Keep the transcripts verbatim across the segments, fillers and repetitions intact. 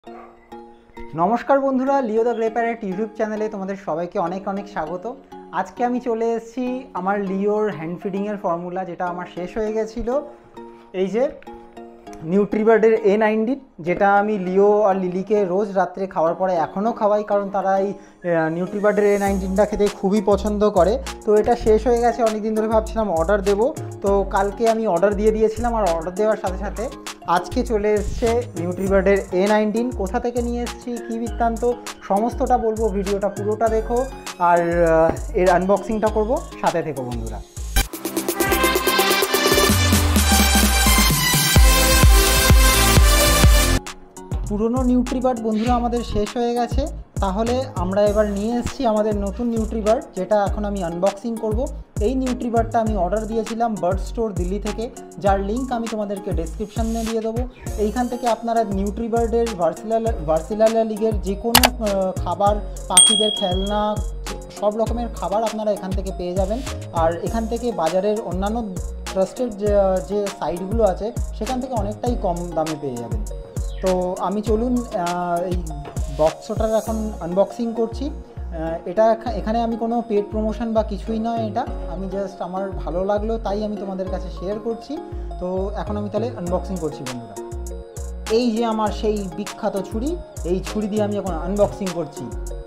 নমস্কার বন্ধুরা, Leo the grey parrot YouTube চ্যানেলে তোমাদের সবাইকে অনেক অনেক স্বাগত। আজকে আমি চলে এসেছি আমার লিওর হ্যান্ড ফিডিংয়ের ফর্মুলা, যেটা আমার শেষ হয়ে গেছিলো। এই যে নিউট্রিবার্ডের এ নাইনটিন, যেটা আমি লিও আর লিলিকে রোজ রাত্রে খাওয়ার পরে এখনও খাওয়াই, কারণ তারা এই নিউট্রিবার্ডের এ নাইনটিনটা খেতে খুবই পছন্দ করে। তো এটা শেষ হয়ে গেছে, অনেক দিন ধরে ভাবছিলাম অর্ডার দেবো, তো কালকে আমি অর্ডার দিয়ে দিয়েছিলাম। আর অর্ডার দেওয়ার সাথে সাথে আজকে চলে এসছে নিউট্রিবার্ডের এ নাইনটিন। কোথা থেকে নিয়ে এসেছি, কী বৃত্তান্ত, সমস্তটা বলবো। ভিডিওটা পুরোটা দেখো আর এর আনবক্সিংটা করব, সাথে থেকো বন্ধুরা। পুরনো নিউট্রিবার্ড বন্ধুরা আমাদের শেষ হয়ে গেছে, তাহলে আমরা এবার নিয়ে এসেছি আমাদের নতুন নিউট্রিবার্ড, যেটা এখন আমি আনবক্সিং করব। এই নিউট্রিবার্ডটা আমি অর্ডার দিয়েছিলাম বার্ড স্টোর দিল্লি থেকে, যার লিঙ্ক আমি তোমাদেরকে ডেসক্রিপশানে দিয়ে দেবো। এইখান থেকে আপনারা নিউট্রিবার্ডের ভার্সিলালা ভার্সিলালা লিগের যে কোনো খাবার, পাখিদের খেলনা, সব রকমের খাবার আপনারা এখান থেকে পেয়ে যাবেন। আর এখান থেকে বাজারের অন্যান্য ট্রাস্টেড যে সাইটগুলো আছে সেখান থেকে অনেকটাই কম দামে পেয়ে যাবেন। তো আমি চলুন এই বক্সটার এখন আনবক্সিং করছি। এটা এখানে আমি কোনো পেড প্রমোশন বা কিছুই নয়, এটা আমি জাস্ট আমার ভালো লাগলো তাই আমি তোমাদের কাছে শেয়ার করছি। তো এখন আমি তাহলে আনবক্সিং করছি বন্ধুরা। এই যে আমার সেই বিখ্যাত ছুরি, এই ছুরি দিয়ে আমি এখন আনবক্সিং করছি।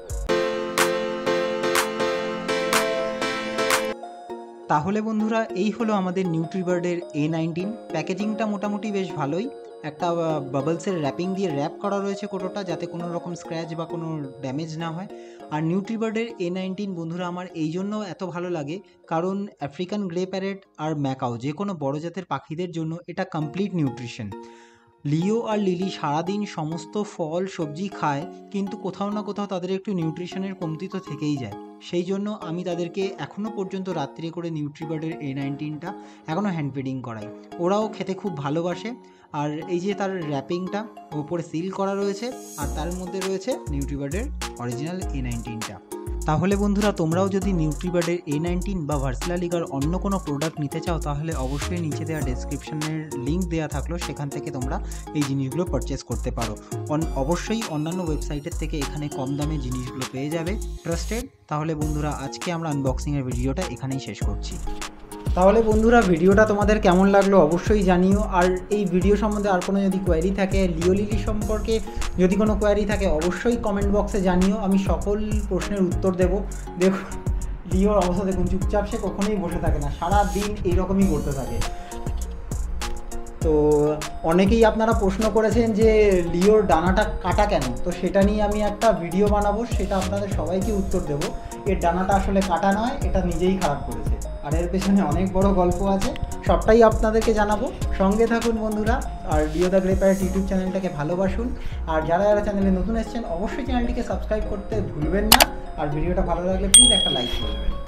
তাহলে বন্ধুরা, এই হলো আমাদের নিউট্রিবার্ডের এ নাইনটিন। প্যাকেজিংটা মোটামুটি বেশ ভালোই, একটা বাবলসের র্যাপিং দিয়ে র্যাপ করা রয়েছে কোটোটা, যাতে কোনো রকম স্ক্র্যাচ বা কোনো ড্যামেজ না হয়। আর নিউট্রিবার্ডের এ নাইনটিন বন্ধুরা আমার এই জন্য এত ভালো লাগে, কারণ আফ্রিকান গ্রে প্যারেট আর ম্যাকাও যে কোনো বড় জাতের পাখিদের জন্য এটা কমপ্লিট নিউট্রিশন। লিও আর লিলি সারাদিন সমস্ত ফল সবজি খায়, কিন্তু কোথাও না কোথাও তাদের একটু নিউট্রিশনের কমতি তো থেকেই যায়। সেই জন্য আমি তাদেরকে এখনও পর্যন্ত রাত্রে করে নিউট্রিবার্ডের এ নাইনটিনটা এখনও হ্যান্ড ফিডিং করাই। ওরাও খেতে খুব ভালোবাসে। আর এই যে তার র্যাপিংটা ওপরে সিল করা রয়েছে, আর তার মধ্যে রয়েছে নিউট্রিবার্ডের অরিজিনাল এ নাইনটিনটা। তাহলে বন্ধুরা, তোমরাও যদি নিউট্রিবার্ডের এ নাইনটিন বা ভার্সিলা লিগার অন্য কোনো প্রোডাক্ট নিতে চাও, তাহলে অবশ্যই নিচে দেওয়া ডেসক্রিপশনের লিঙ্ক দেওয়া থাকলো, সেখান থেকে তোমরা এই জিনিসগুলো পারচেস করতে পারো। অবশ্যই অন্যান্য ওয়েবসাইটের থেকে এখানে কম দামে জিনিসগুলো পেয়ে যাবে, ট্রাস্টেড। তাহলে বন্ধুরা, আজকে আমরা আনবক্সিংয়ের ভিডিওটা এখানেই শেষ করছি। তাহলে বন্ধুরা, ভিডিওটা তোমাদের কেমন লাগলো অবশ্যই জানিও। আর এই ভিডিও সম্বন্ধে আর কোনো যদি কোয়ারি থাকে, লিও লিলি সম্পর্কে যদি কোনো কোয়ারি থাকে, অবশ্যই কমেন্ট বক্সে জানিও, আমি সকল প্রশ্নের উত্তর দেব। দেখো লিওর অবস্থা দেখুন, চুপচাপ, সে কখনোই বসে থাকে না, সারা দিন এইরকমই করতে থাকে। তো অনেকেই আপনারা প্রশ্ন করেছেন যে লিওর ডানাটা কাটা কেন, তো সেটা নিয়ে আমি একটা ভিডিও বানাবো, সেটা আপনাদের সবাইকে উত্তর দেব। এর ডানাটা আসলে কাটা নয়, এটা নিজেই খারাপ করেছে, আর এর পেছনে অনেক বড় গল্প আছে, সবটাই আপনাদেরকে জানাবো। সঙ্গে থাকুন বন্ধুরা, আর Leo the grey parrot YouTube চ্যানেলটাকে ভালোবাসুন। আর যারা যারা চ্যানেলে নতুন এসেছেন, অবশ্যই চ্যানেলটিকে সাবস্ক্রাইব করতে ভুলবেন না। আর ভিডিওটা ভালো লাগলে প্লিজ একটা লাইক করে দেবেন।